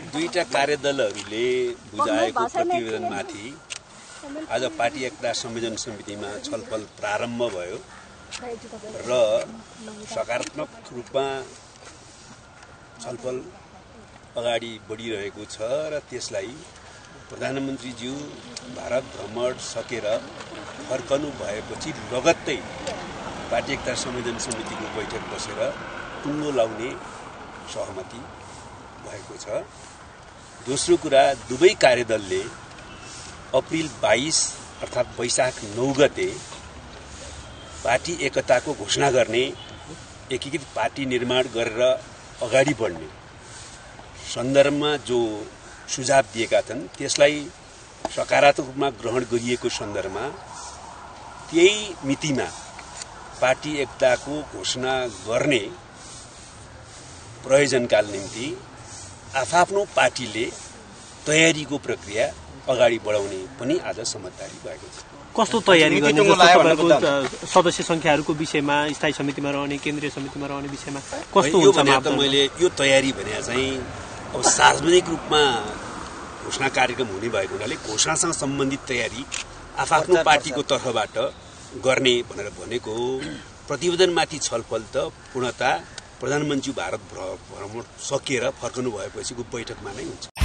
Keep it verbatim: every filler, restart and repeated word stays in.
दुईटा कार्यदलहरूले बुझाएको प्रतिवेदनमाथि आज पार्टी एकता संयोजन समितिमा छलफल प्रारम्भ भयो र सकारात्मक रूपमा छलफल अगाडि बढिरहेको छ र त्यसलाई प्रधानमन्त्रीज्यू भारत भ्रमण सकेर फर्कनु भएपछि लगत्तै पार्टी एकता संयोजन समितिको बैठक बसेर टुङ्गो लाउने सहमति भएको छ। दोस्रो कुरा, दुवै कार्यदलले अप्रिल बाइस अर्थात् वैशाख नौ गते पार्टी एकताको घोषणा गर्ने, एकीकृत पार्टी निर्माण गरेर अगाडि बढ्ने सन्दर्भमा जो सुझाव दिएका छन् त्यसलाई सकारात्मक रूपमा ग्रहण गरिएको सन्दर्भमा त्यही मितिमा पार्टी एकताको घोषणा गर्ने प्रयोजनका निम्ति आफ्नो पार्टीले तयारीको प्रक्रिया अगाडि बढाउने पनि आज समझदारी भएको छ। कस्तो तयारी गर्ने जस्तो सदस्य संख्याहरूको विषयमा, स्थायी समितिमा रहने, केन्द्रीय समितिमा रहने विषयमा कस्तो हुन्छ? त मैले यो तयारी भने चाहिँ अब सार्वजनिक रूपमा घोषणा कार्यक्रम हुने भएको हुनाले घोषणासँग सम्बन्धित तयारी आफ्नो पार्टीको तर्फबाट गर्ने भनेर भनेको हो। प्रतिवेदनमाथि छलफल त पूर्णतः प्रधानमन्त्री भारत भ्रमण सकेर फर्कनु भएपछिको बैठकमा नै हुन्छ।